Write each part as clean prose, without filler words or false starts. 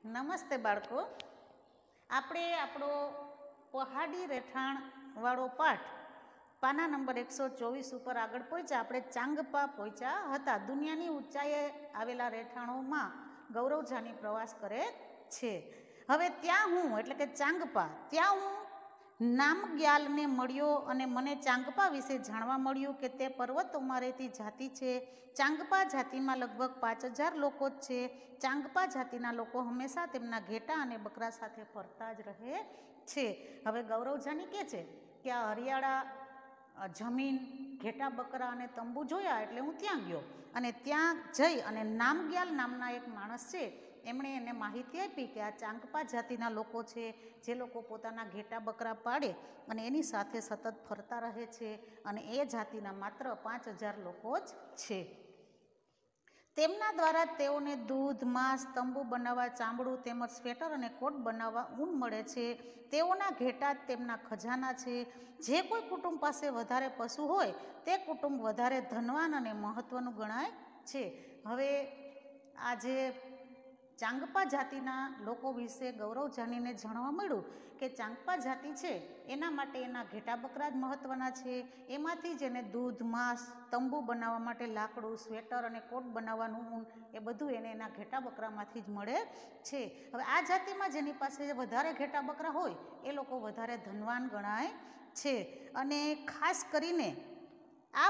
નમસ્તે બાળકો, આપણે આપણો પહાડી રહેઠાણ વાળો પાઠ પાના નંબર 124 ઉપર આગળ પહોંચ્યા. આપણે ચાંગપા પહોંચ્યા હતા. દુનિયાની ઊંચાઈએ આવેલા રહેઠાણોમાં ગૌરવજાની પ્રવાસ કરે છે. હવે ત્યાં હું એટલે કે ચાંગપા, ત્યાં હું નામગ્યાલને મળ્યો અને મને ચાંગપા વિશે જાણવા મળ્યું કે તે પર્વતોમાં રહેતી જાતિ છે. ચાંગપા જાતિમાં લગભગ 5000 લોકો જ છે. ચાંગપા જાતિના લોકો હંમેશા તેમના ઘેટા અને બકરા સાથે ફરતા જ રહે છે. હવે ગૌરવજાની કહે છે કે આ હરિયાળા જમીન, ઘેટા બકરા અને તંબુ જોયા એટલે હું ત્યાં ગયો અને ત્યાં જઈ અને નામગ્યાલ નામના એક માણસ છે, એમણે એને માહિતી આપી કે આ ચાંગપા જાતિના લોકો છે, જે લોકો પોતાના ઘેટા બકરા પાડે અને એની સાથે સતત ફરતા રહે છે અને એ જાતિના માત્ર 5000 લોકો જ છે. તેમના દ્વારા તેઓને દૂધ, માંસ, તંબુ બનાવવા, ચામડું તેમજ સ્વેટર અને કોટ બનાવવા ઊન મળે છે. તેઓના ઘેટા તેમના ખજાના છે. જે કોઈ કુટુંબ પાસે વધારે પશુ હોય તે કુટુંબ વધારે ધનવાન અને મહત્વનું ગણાય છે. હવે આ જે ચાંગપા જાતિના લોકો વિશે ગૌરવજાનીને જાણવા મળ્યું કે ચાંગપા જાતિ છે એના માટે એના ઘેટા બકરા જ મહત્ત્વના છે. એમાંથી જ એને દૂધ, માંસ, તંબુ બનાવવા માટે લાકડું, સ્વેટર અને કોટ બનાવવાનું ઊન એ બધું એને એના ઘેટા બકરામાંથી જ મળે છે. હવે આ જાતિમાં જેની પાસે વધારે ઘેટા બકરા હોય એ લોકો વધારે ધનવાન ગણાય છે અને ખાસ કરીને આ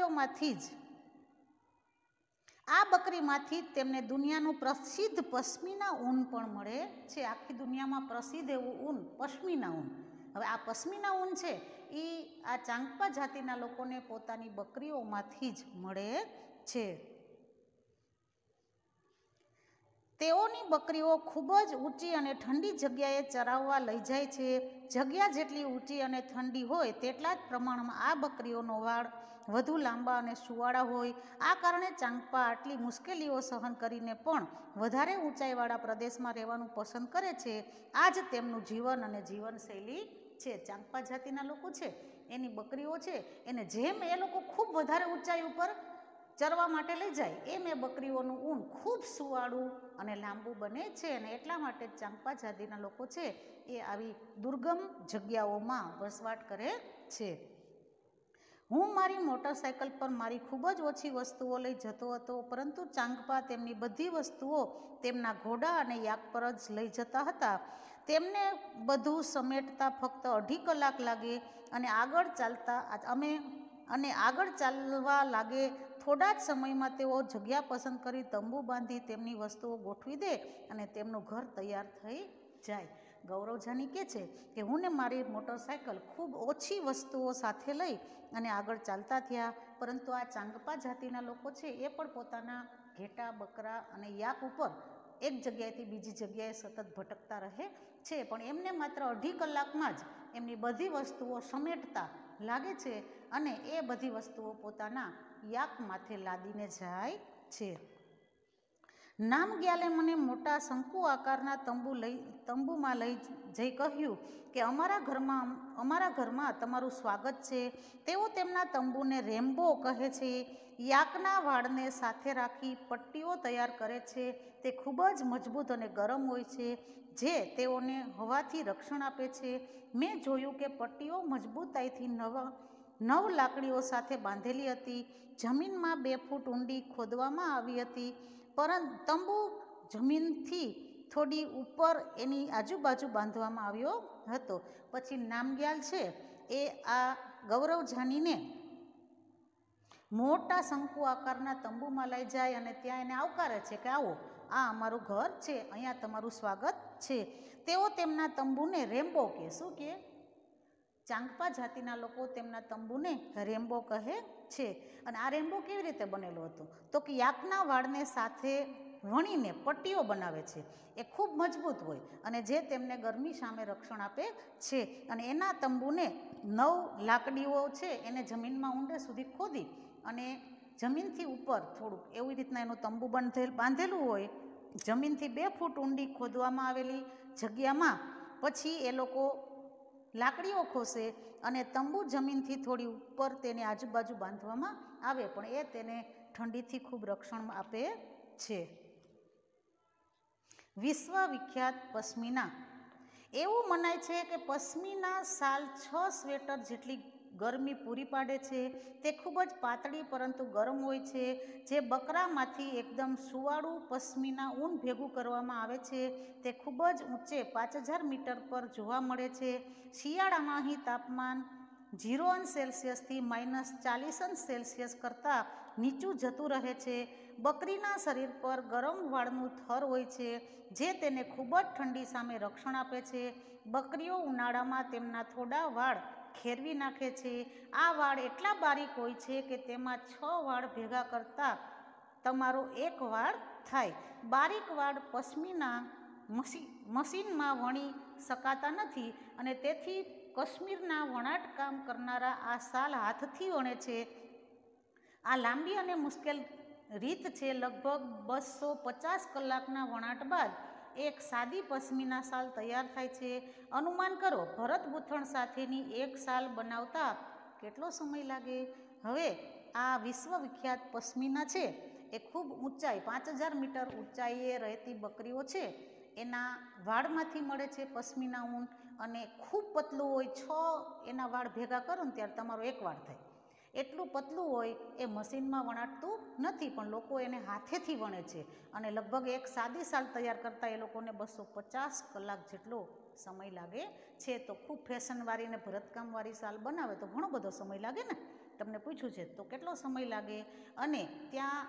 બકરીમાંથી જ તેમને દુનિયાનું પ્રસિદ્ધ પશ્મિના ઊન પણ મળે છે. આખી દુનિયામાં પ્રસિદ્ધ એવું ઊન પશ્મિના ઊન. હવે આ પશ્મિના ઊન છે એ આ ચાંગપા જાતિના લોકોને પોતાની બકરીઓમાંથી જ મળે છે. તેઓની બકરીઓ ખૂબ જ ઊંચી અને ઠંડી જગ્યાએ ચરાવવા લઈ જાય છે. જગ્યા જેટલી ઊંચી અને ઠંડી હોય તેટલા જ પ્રમાણમાં આ બકરીઓનો વાળ વધુ લાંબા અને સુંવાળા હોય. આ કારણે ચાંગપા આટલી મુશ્કેલીઓ સહન કરીને પણ વધારે ઊંચાઈવાળા પ્રદેશમાં રહેવાનું પસંદ કરે છે. આ જ તેમનું જીવન અને જીવનશૈલી છે. ચાંગપા જાતિના લોકો છે એની બકરીઓ છે એને જેમ એ લોકો ખૂબ વધારે ઊંચાઈ ઉપર ચરવા માટે લઈ જાય એમ એ બકરીઓનું ઊન ખૂબ સુંવાળું અને લાંબુ બને છે અને એટલા માટે ચાંગપા જાતિના લોકો છે એ આવી દુર્ગમ જગ્યાઓમાં વસવાટ કરે છે. હું મારી મોટરસાઇકલ પર મારી ખૂબ જ ઓછી વસ્તુઓ લઈ જતો હતો, પરંતુ ચાંગપા તેમની બધી વસ્તુઓ તેમના ઘોડા અને યાક પર જ લઈ જતા હતા. તેમને બધું સમેટતા ફક્ત 2.5 કલાક લાગે અને આગળ ચાલવા લાગે. થોડા જ સમયમાં તેઓ જગ્યા પસંદ કરી તંબુ બાંધી તેમની વસ્તુઓ ગોઠવી દે અને તેમનું ઘર તૈયાર થઈ જાય. ગૌરવજાની કહે છે કે હું ને મારી મોટરસાઇકલ ખૂબ ઓછી વસ્તુઓ સાથે લઈ અને આગળ ચાલતા થયા, પરંતુ આ ચાંગપા જાતિના લોકો છે એ પણ પોતાના ઘેટા, બકરા અને યાક ઉપર એક જગ્યાએથી બીજી જગ્યાએ સતત ભટકતા રહે છે, પણ એમને માત્ર 2.5 કલાકમાં જ એમની બધી વસ્તુઓ સમેટતા લાગે છે અને એ બધી વસ્તુઓ પોતાના યાક માથે લાદીને જાય છે. નામગ્યાલે મને મોટા શંકુ આકારના તંબુમાં લઈ જઈ કહ્યું કે અમારા ઘરમાં તમારું સ્વાગત છે. તેઓ તેમના તંબુને રેમ્બો કહે છે. યાકના વાળને સાથે રાખી પટ્ટીઓ તૈયાર કરે છે. તે ખૂબ જ મજબૂત અને ગરમ હોય છે, જે તેઓને હવાથી રક્ષણ આપે છે. મેં જોયું કે પટ્ટીઓ મજબૂતાઈથી 9 લાકડીઓ સાથે બાંધેલી હતી. જમીનમાં 2 ફૂટ ઊંડી ખોદવામાં આવી હતી. તંબુ જમીનથી થોડી ઉપર એની આજુબાજુ બાંધવામાં આવ્યો હતો. પછી નામગ્યાલ છે એ આ ગૌરવજાનીને મોટા શંકુ આકારના તંબુમાં લઈ જાય અને ત્યાં એને આવકારે છે કે આવો, આ અમારું ઘર છે, અહીંયા તમારું સ્વાગત છે. તેઓ તેમના તંબુને રેમ્બો કહે. શું કહે? ચાંગપા જાતિના લોકો તેમના તંબુને રેમ્બો કહે છે. અને આ રેમ્બો કેવી રીતે બનેલો હતો? તો કે યાકના વાળને સાથે વણીને પટ્ટીઓ બનાવે છે. એ ખૂબ મજબૂત હોય અને જે તેમને ગરમી સામે રક્ષણ આપે છે. અને એના તંબુને 9 લાકડીઓ છે એને જમીનમાં ઊંડે સુધી ખોદી અને જમીનથી ઉપર થોડુંક એવી રીતના એનું તંબુ બાંધેલું હોય. જમીનથી 2 ફૂટ ઊંડી ખોદવામાં આવેલી જગ્યામાં પછી એ લોકો લાકડીઓ ખોસે અને તંબુ જમીનથી થોડી ઉપર તેની આજુબાજુ બાંધવામાં આવે, પણ એ તેને ઠંડીથી ખૂબ રક્ષણ આપે છે. વિશ્વવિખ્યાત પશ્મિના. એવું મનાય છે કે પશ્મિના શાલ 6 સ્વેટર જેટલી ગરમી પૂરી પાડે છે. તે ખૂબ જ પાતળી પરંતુ ગરમ હોય છે. જે બકરામાંથી એકદમ સુવાળું પશ્મિના ઊન ભેગું કરવામાં આવે છે તે ખૂબ જ ઊંચે 5000 મીટર પર જોવા મળે છે. શિયાળામાં અહીં તાપમાન 0°C થી -40°C કરતાં નીચું જતું રહે છે. બકરીના શરીર પર ગરમ વાળનું થર હોય છે જે તેને ખૂબ જ ઠંડી સામે રક્ષણ આપે છે. બકરીઓ ઉનાળામાં તેમના થોડા વાળ ખેરવી નાખે છે. આ વાળ એટલા બારીક હોય છે કે તેમાં 6 વાળ ભેગા કરતાં તમારો એક વાળ થાય. બારીક વાળ પશ્મિના મશીનમાં વણી શકાતા નથી અને તેથી કાશ્મીરના વણાટકામ કરનારા આ શાલ હાથથી વણે છે. આ લાંબી અને મુશ્કેલ રીત છે. લગભગ 250 કલાકના વણાટ બાદ એક સાદી પશ્મિના શાલ તૈયાર થાય છે. અનુમાન કરો ભરત ગૂંથણ સાથેની એક શાલ બનાવતા કેટલો સમય લાગે? હવે આ વિશ્વવિખ્યાત પશ્મિના છે એ ખૂબ ઊંચાઈ 5000 મીટર ઊંચાઈએ રહેતી બકરીઓ છે એના વાળમાંથી મળે છે પશ્મિના ઊન, અને ખૂબ પતલું હોય. 6 એના વાળ ભેગા કરો ને ત્યારે તમારો એક વાળ થાય એટલું પતલું હોય. એ મશીનમાં વણાટતું નથી પણ લોકો એને હાથેથી વણે છે અને લગભગ એક સાદી શાલ તૈયાર કરતાં એ લોકોને 250 કલાક જેટલો સમય લાગે છે. તો ખૂબ ફેશનવાળી ને ભરતકામવાળી શાલ બનાવે તો ઘણો બધો સમય લાગે ને. તમને પૂછ્યું છે તો કેટલો સમય લાગે? અને ત્યાં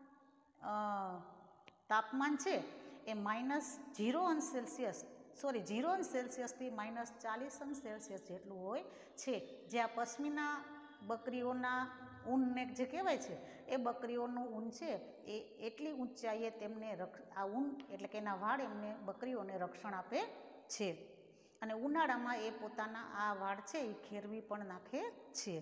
તાપમાન છે એ -0°C થી -40°C જેટલું હોય છે. જે આ પશ્મિના બકરીઓના ઊનને જે કહેવાય છે એ બકરીઓનું ઊન છે એ એટલી ઊંચાઈએ તેમને આ ઊન એટલે કે એના વાળ એમને બકરીઓને રક્ષણ આપે છે. અને ઉનાળામાં એ પોતાના આ વાળ છે એ ખેરવી પણ નાખે છે.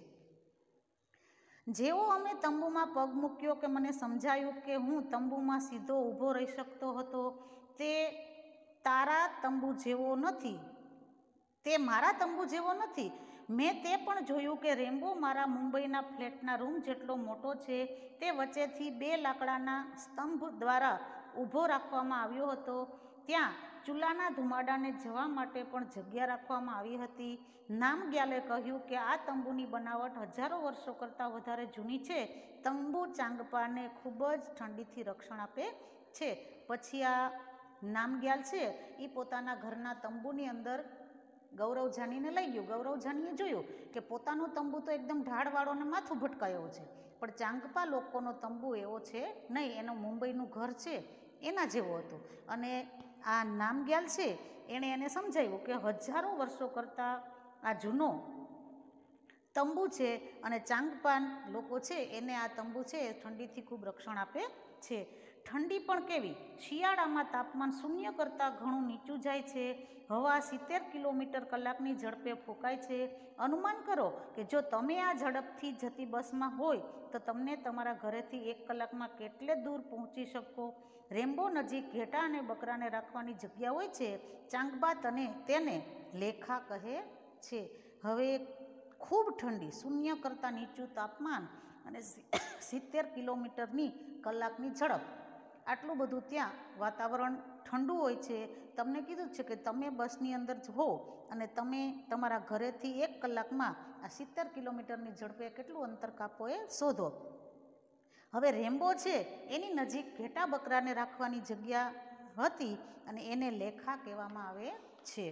જેવો અમે તંબુમાં પગ મૂક્યો કે મને સમજાયું કે હું તંબુમાં સીધો ઊભો રહી શકતો હતો. તે તારા તંબુ જેવો નથી, તે મારા તંબુ જેવો નથી. મેં તે પણ જોયું કે રેમ્બો મારા મુંબઈના ફ્લેટના રૂમ જેટલો મોટો છે. તે વચ્ચેથી 2 લાકડાના સ્તંભ દ્વારા ઊભો રાખવામાં આવ્યો હતો. ત્યાં ચૂલાના ધુમાડાને જવા માટે પણ જગ્યા રાખવામાં આવી હતી. નામગ્યાલે કહ્યું કે આ તંબુની બનાવટ હજારો વર્ષો કરતાં વધારે જૂની છે. તંબુ ચાંગપાને ખૂબ જ ઠંડીથી રક્ષણ આપે છે. પછી આ નામગ્યાલ છે એ પોતાના ઘરના તંબુની અંદર ગૌરવજાનીને લઈ ગયો. ગૌરવજાનીએ જોયું કે પોતાનું તંબુ તો એકદમ ઢાળવાળો અને માથું ભટકાયો છે, પણ ચાંગપા લોકોનો તંબુ એવો છે નહીં. એનું મુંબઈનું ઘર છે એના જેવો હતું. અને આ નામગ્યાલ છે એણે એને સમજાવ્યું કે હજારો વર્ષો કરતાં આ જૂનો તંબુ છે અને ચાંગપાન લોકો છે એને આ તંબુ છે એ ઠંડીથી ખૂબ રક્ષણ આપે છે. ઠંડી પણ કેવી! શિયાળામાં તાપમાન 0 કરતાં ઘણું નીચું જાય છે. હવા 70 કિલોમીટર કલાકની ઝડપે ફૂંકાય છે. અનુમાન કરો કે જો તમે આ ઝડપથી જતી બસમાં હોય તો તમને તમારા ઘરેથી 1 કલાકમાં કેટલે દૂર પહોંચી શકો? રેમ્બો નજીક ઘેટા અને બકરાને રાખવાની જગ્યા હોય છે. ચાંગબા તેને લેખા કહે છે. હવે ખૂબ ઠંડી, 0 કરતાં નીચું તાપમાન અને 70 કિલોમીટરની કલાકની ઝડપ, આટલું બધું ત્યાં વાતાવરણ ઠંડુ હોય છે. તમને કીધું છે કે તમે બસની અંદર હો અને તમે તમારા ઘરેથી 1 કલાકમાં આ 70 કિલોમીટરની ઝડપે કેટલું અંતર કાપો એ શોધો. હવે રેમ્બો છે એની નજીક ઘેટા બકરાને રાખવાની જગ્યા હતી અને એને લેખા કહેવામાં આવે છે.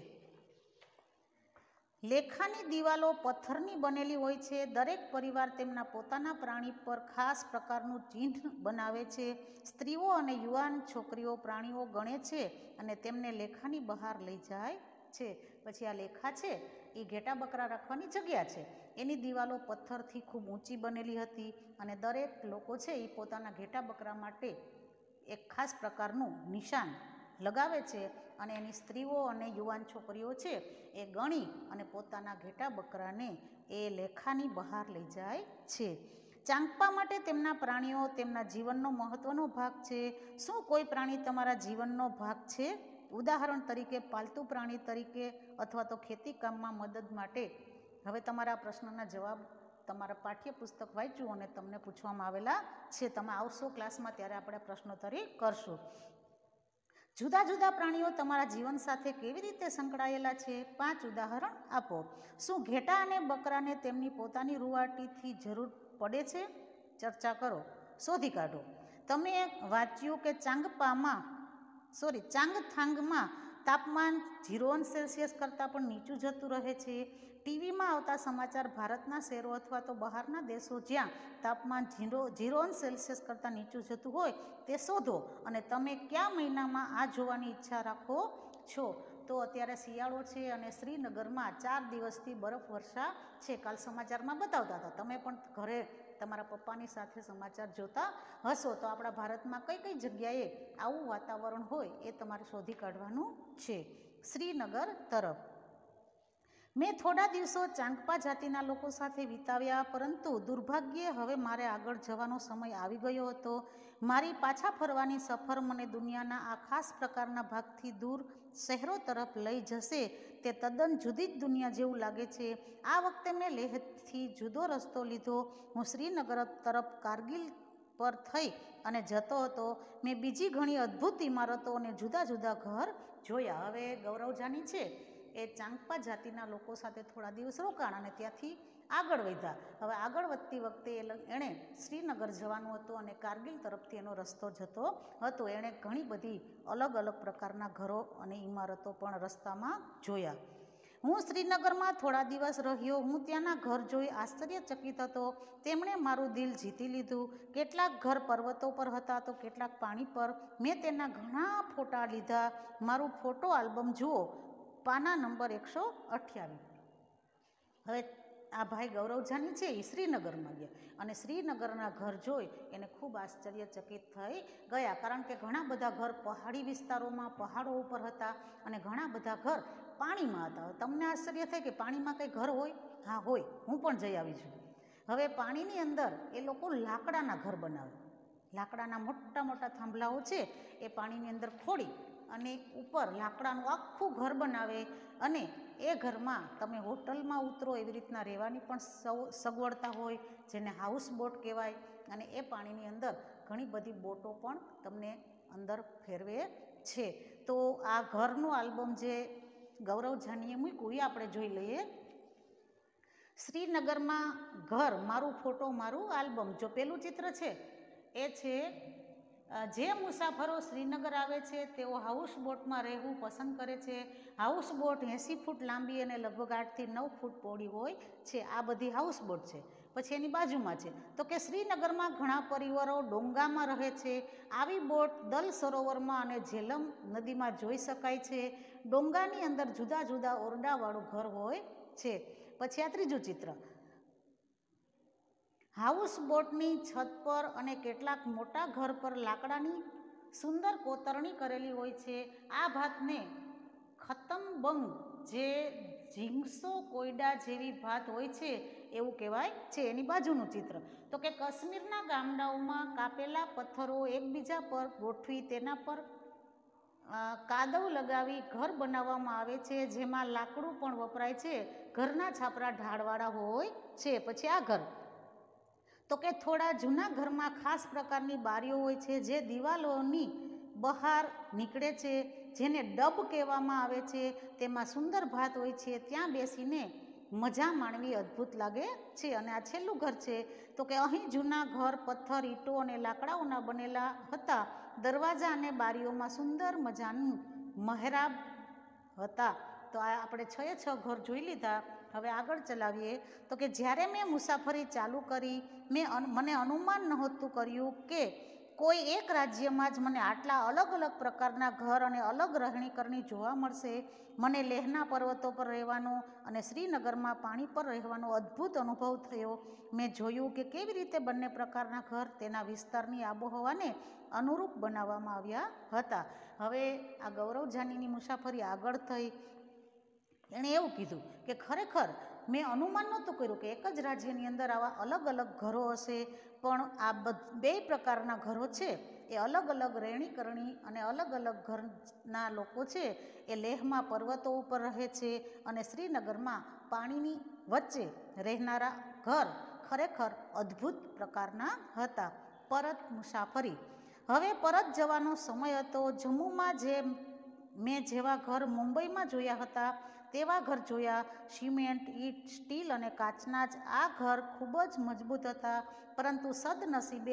લેખાની દિવાલો પથ્થરની બનેલી હોય છે. દરેક પરિવાર તેમના પોતાના પ્રાણી પર ખાસ પ્રકારનું ચિહ્ન બનાવે છે. સ્ત્રીઓ અને યુવાન છોકરીઓ પ્રાણીઓ ગણે છે અને તેમને લેખાની બહાર લઈ જાય છે. પછી આ લેખા છે એ ઘેટા બકરા રાખવાની જગ્યા છે. એની દિવાલો પથ્થરથી ખૂબ ઊંચી બનેલી હતી અને દરેક લોકો છે એ પોતાના ઘેટા બકરા માટે એક ખાસ પ્રકારનું નિશાન લગાવે છે અને એની સ્ત્રીઓ અને યુવાન છોકરીઓ છે એ ગણી અને પોતાના ઘેટા બકરાને એ લેખાની બહાર લઈ જાય છે. ચાંગપા માટે તેમના પ્રાણીઓ તેમના જીવનનો મહત્ત્વનો ભાગ છે. શું કોઈ પ્રાણી તમારા જીવનનો ભાગ છે? ઉદાહરણ તરીકે પાલતુ પ્રાણી તરીકે અથવા તો ખેતી કામમાં મદદ માટે. હવે તમારા પ્રશ્નના જવાબ તમારા પાઠ્યપુસ્તક વાંચ્યું અને તમને પૂછવામાં આવેલા છે. તમે આવશો ક્લાસમાં ત્યારે આપણે પ્રશ્નોત્તરી કરશું. જુદા જુદા પ્રાણીઓ તમારા જીવન સાથે કેવી રીતે સંકળાયેલા છે? 5 ઉદાહરણ આપો. શું ઘેટાં અને બકરાને તેમની પોતાની રૂંવાટીથી જરૂર પડે છે? ચર્ચા કરો, શોધી કાઢો. તમે વાંચ્યું કે ચાંગથાંગમાં તાપમાન 0°C કરતાં પણ નીચું જતું રહે છે. ટીવીમાં આવતા સમાચાર ભારતના શહેરો અથવા તો બહારના દેશો જ્યાં તાપમાન 0°C કરતાં નીચું જતું હોય તે શોધો. અને તમે કયા મહિનામાં આ જોવાની ઈચ્છા રાખો છો? તો અત્યારે શિયાળો છે અને શ્રીનગરમાં 4 દિવસથી બરફવર્ષા છે. કાલ સમાચારમાં બતાવતા હતા. તમે પણ ઘરે તમારા પપ્પાની સાથે સમાચાર જોતા હશો. તો આપણા ભારતમાં કઈ કઈ જગ્યાએ આવું વાતાવરણ હોય એ તમારે શોધી કાઢવાનું છે. શ્રીનગર તરફ મેં થોડા દિવસો ચાંગપા જાતિના લોકો સાથે વિતાવ્યા, પરંતુ દુર્ભાગ્યે હવે મારે આગળ જવાનો સમય આવી ગયો હતો. મારી પાછા ફરવાની સફર મને દુનિયાના આ ખાસ પ્રકારના ભાગથી દૂર શહેરો તરફ લઈ જશે. તે તદ્દન જુદી જ દુનિયા જેવું લાગે છે. આ વખતે મેં લેહથી જુદો રસ્તો લીધો. હું શ્રીનગર તરફ કારગિલ પર થઈ અને જતો હતો. મેં બીજી ઘણી અદ્ભુત ઇમારતો અને જુદા જુદા ઘર જોયા. હવે ગૌરવ જાની છે એ ચાંગપા જાતિના લોકો સાથે થોડા દિવસ રોકાણ અને ત્યાંથી આગળ વધ્યા. હવે આગળ વધતી વખતે એણે શ્રીનગર જવાનું હતું અને કારગિલ તરફથી એનો રસ્તો જતો હતો. એણે ઘણી બધી અલગ અલગ પ્રકારના ઘરો અને ઇમારતો પણ રસ્તામાં જોયા. હું શ્રીનગરમાં થોડા દિવસ રહ્યો. હું ત્યાંના ઘર જોઈ આશ્ચર્યચકિત હતો. તેમણે મારું દિલ જીતી લીધું. કેટલાક ઘર પર્વતો પર હતા તો કેટલાક પાણી પર. મેં તેના ઘણા ફોટા લીધા. મારું ફોટો આલ્બમ જુઓ, પાના નંબર 128. હવે આ ભાઈ ગૌરવ જાની છે એ શ્રીનગરમાં ગયા અને શ્રીનગરના ઘર જોઈ એને ખૂબ આશ્ચર્યચકિત થઈ ગયા. કારણ કે ઘણા બધા ઘર પહાડી વિસ્તારોમાં, પહાડો ઉપર હતા અને ઘણા બધા ઘર પાણીમાં હતા. તમને આશ્ચર્ય થાય કે પાણીમાં કંઈ ઘર હોય? હા હોય. હું પણ જઈ આવી છું. હવે પાણીની અંદર એ લોકો લાકડાના ઘર બનાવે. લાકડાના મોટા મોટા થાંભલાઓ છે એ પાણીની અંદર ખોડી અને ઉપર લાકડાનું આખું ઘર બનાવે અને એ ઘરમાં તમે હોટલમાં ઉતરો એવી રીતના રહેવાની પણ સગવડતા હોય, જેને હાઉસ બોટ કહેવાય. અને એ પાણીની અંદર ઘણી બધી બોટો પણ તમને અંદર ફેરવે છે. તો આ ઘરનું આલ્બમ જે ગૌરવ જાનીએ મૂક્યું એ આપણે જોઈ લઈએ. શ્રીનગરમાં ઘર, મારું ફોટો મારું આલ્બમ. જો પેલું ચિત્ર છે એ છે જે મુસાફરો શ્રીનગર આવે છે તેઓ હાઉસબોટમાં રહેવું પસંદ કરે છે. હાઉસબોટ 80 ફૂટ લાંબી અને લગભગ 8 થી 9 ફૂટ પહોળી હોય છે. આ બધી હાઉસબોટ છે. પછી એની બાજુમાં છે તો કે શ્રીનગરમાં ઘણા પરિવારો ડોંગામાં રહે છે. આવી બોટ દલ સરોવરમાં અને ઝેલમ નદીમાં જોઈ શકાય છે. ડોંગાની અંદર જુદા જુદા ઓરડાવાળું ઘર હોય છે. પછી આ ત્રીજું ચિત્ર, હાઉસબોટની છત પર અને કેટલાક મોટા ઘર પર લાકડાની સુંદર કોતરણી કરેલી હોય છે. આ ભાતને ખતમબંગ, જે ઝીંગસો કોયડા જેવી ભાત હોય છે એવું કહેવાય છે. એની બાજુનું ચિત્ર તો કે કાશ્મીરના ગામડાઓમાં કાપેલા પથ્થરો એકબીજા પર ગોઠવી તેના પર કાદવ લગાવી ઘર બનાવવામાં આવે છે, જેમાં લાકડું પણ વપરાય છે. ઘરના છાપરા ઢાળવાળા હોય છે. પછી આ ઘર તો કે થોડા જૂના ઘરમાં ખાસ પ્રકારની બારીઓ હોય છે જે દિવાલોની બહાર નીકળે છે, જેને ડબ કહેવામાં આવે છે. તેમાં સુંદર ભાત હોય છે. ત્યાં બેસીને મજા માણવી અદ્ભુત લાગે છે. અને આ છેલ્લું ઘર છે તો કે અહીં જૂના ઘર પથ્થર, ઈંટો અને લાકડાઓના બનેલા હતા. દરવાજા અને બારીઓમાં સુંદર મજાનું મહેરાબ હતા. તો આ આપણે 6 ઘર જોઈ લીધા. હવે આગળ ચલાવીએ તો કે જ્યારે મેં મુસાફરી ચાલુ કરી મને અનુમાન નહોતું કર્યું કે કોઈ એક રાજ્યમાં જ મને આટલા અલગ અલગ પ્રકારના ઘર અને અલગ રહેણીકરણી જોવા મળશે. મને લેહના પર્વતો પર રહેવાનો અને શ્રીનગરમાં પાણી પર રહેવાનો અદ્ભુત અનુભવ થયો. મેં જોયું કે કેવી રીતે બંને પ્રકારના ઘર તેના વિસ્તારની આબોહવાને અનુરૂપ બનાવવામાં આવ્યા હતા. હવે આ ગૌરવ જાનીની મુસાફરી આગળ થઈ. એણે એવું કીધું કે ખરેખર મેં અનુમાન નહોતું કર્યું કે એક જ રાજ્યની અંદર આવા અલગ અલગ ઘરો હશે, પણ આ બે પ્રકારના ઘરો છે એ અલગ અલગ રહેણીકરણી અને અલગ અલગ ઘરના લોકો છે એ લેહમાં પર્વતો ઉપર રહે છે અને શ્રીનગરમાં પાણીની વચ્ચે રહેનારા ઘર ખરેખર અદ્ભુત પ્રકારના હતા. પરત મુસાફરી. હવે પરત જવાનો સમય હતો. જમ્મુમાં મેં જેવા ઘર મુંબઈમાં જોયા હતા તેવા ઘર જોયા. સિમેન્ટ, ઈંટ, સ્ટીલ અને કાચના જ આ ઘર ખૂબ જ મજબૂત હતા, પરંતુ સદનસીબે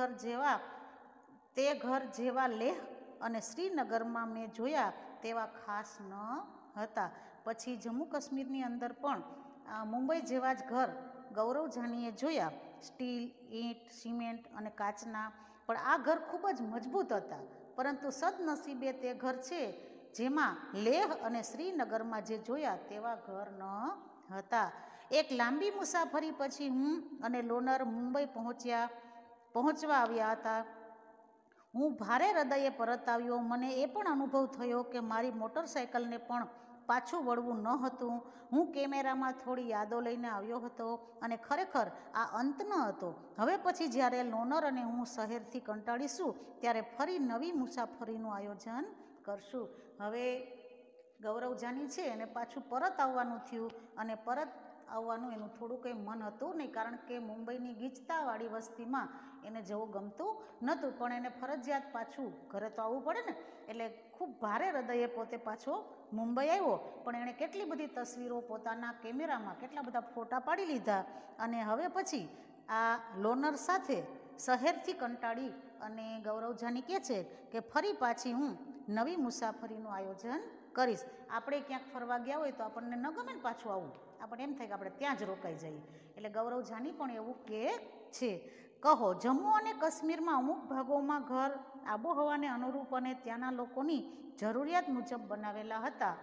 તે ઘર જેવા લેહ અને શ્રીનગરમાં મેં જોયા તેવા ખાસ ન હતા. પછી જમ્મુ કાશ્મીરની અંદર પણ મુંબઈ જેવા જ ઘર ગૌરવ જાનીએ જોયા. સ્ટીલ, ઈંટ, સિમેન્ટ અને કાચના, પણ આ ઘર ખૂબ જ મજબૂત હતા, પરંતુ સદનસીબે તે ઘર છે જેમાં લેહ અને શ્રીનગરમાં જે જોયા તેવા ઘર ન હતા. એક લાંબી મુસાફરી પછી હું અને લોનર મુંબઈ પહોંચવા આવ્યા હતા. હું ભારે હૃદયે પરત આવ્યો. મને એ પણ અનુભવ થયો કે મારી મોટરસાયકલને પણ પાછું વળવું ન હતું. હું કેમેરામાં થોડી યાદો લઈને આવ્યો હતો અને ખરેખર આ અંત ન હતો. હવે પછી જ્યારે લોનર અને હું શહેરથી કંટાળીશું ત્યારે ફરી નવી મુસાફરીનું આયોજન કરશું. હવે ગૌરવ જાની છે એને પાછું પરત આવવાનું થયું, અને પરત આવવાનું એનું થોડું કંઈ મન હતું નહીં, કારણ કે મુંબઈની ગીચતાવાળી વસ્તીમાં એને જવું ગમતું નહોતું, પણ એને ફરજિયાત પાછું ઘરે તો આવવું પડે ને, એટલે ખૂબ ભારે હૃદયે પોતે પાછો મુંબઈ આવ્યો. પણ એણે કેટલી બધી તસવીરો પોતાના કેમેરામાં કેટલા બધા ફોટા પાડી લીધા, અને હવે પછી આ લોનર સાથે શહેરથી કંટાળી અને ગૌરવ જાની કહે છે કે ફરી પાછી હું નવી મુસાફરીનું આયોજન કરીશ. આપણે ક્યાંક ફરવા ગયા હોય તો આપણને ન ગમે ને પાછું આવવું, આપણને એમ થાય કે આપણે ત્યાં જ રોકાઈ જઈએ. એટલે ગૌરવ જાની પણ એવું કહે છે. કહો, જમ્મુ અને કાશ્મીરમાં અમુક ભાગોમાં ઘર આબોહવાને અનુરૂપ અને ત્યાંના લોકોની જરૂરિયાત મુજબ બનાવેલા હતા.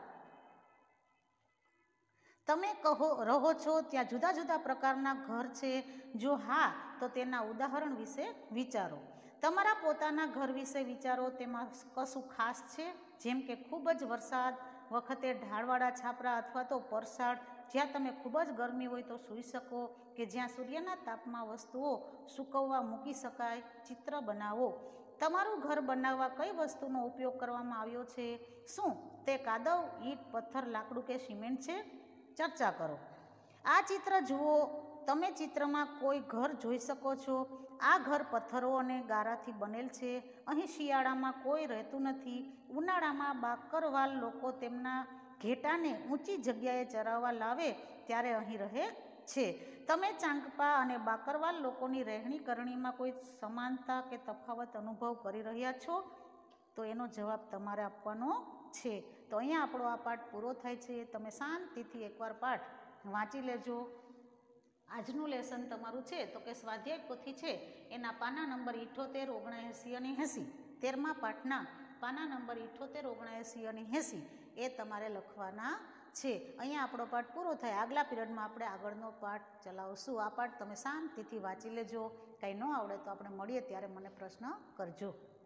તમે રહો છો ત્યાં જુદા જુદા પ્રકારના ઘર છે? જો હા, તો તેના ઉદાહરણ વિશે વિચારો. તમારા પોતાના ઘર વિશે વિચારો. તેમાં કશું ખાસ છે, જેમ કે ખૂબ જ વરસાદ વખતે ઢાળવાળા છાપરા અથવા તો પરસાળ, જ્યાં તમે ખૂબ જ ગરમી હોય તો સૂઈ શકો, કે જ્યાં સૂર્યના તાપમાં વસ્તુઓ સૂકવવા મૂકી શકાય. ચિત્ર બનાવો. તમારું ઘર બનાવવા કઈ વસ્તુનો ઉપયોગ કરવામાં આવ્યો છે? શું તે કાદવ, ઈંટ, પથ્થર, લાકડું કે સિમેન્ટ છે? ચર્ચા કરો. આ ચિત્ર જુઓ. તમે ચિત્રમાં કોઈ ઘર જોઈ શકો છો. આ ઘર પથ્થરો અને ગારાથી બનેલ છે. અહીં શિયાળામાં કોઈ રહેતું નથી. ઉનાળામાં બાકરવાલ લોકો તેમના ઘેટાને ઊંચી જગ્યાએ ચરાવવા લાવે ત્યારે અહીં રહે છે. તમે ચાંગપા અને બાકરવાલ લોકોની રહેણી કરણીમાં કોઈ સમાનતા કે તફાવત અનુભવ કરી રહ્યા છો? તો એનો જવાબ તમારે આપવાનો છે. તો અહીંયા આપણો આ પાઠ પૂરો થાય છે. તમે શાંતિથી એકવાર પાઠ વાંચી લેજો. આજનું લેસન તમારું છે તો કે સ્વાધ્યાય પોથી છે એના પાના નંબર 78, 79 અને 80, 13મા પાઠના પાના નંબર 78, 79 અને 80 એ તમારે લખવાના છે. અહીંયા આપણો પાઠ પૂરો થાય. આગલા પીરિયડમાં આપણે આગળનો પાઠ ચલાવશું. આ પાઠ તમે શાંતિથી વાંચી લેજો. કંઈ ન આવડે તો આપણે મળીએ ત્યારે મને પ્રશ્ન કરજો.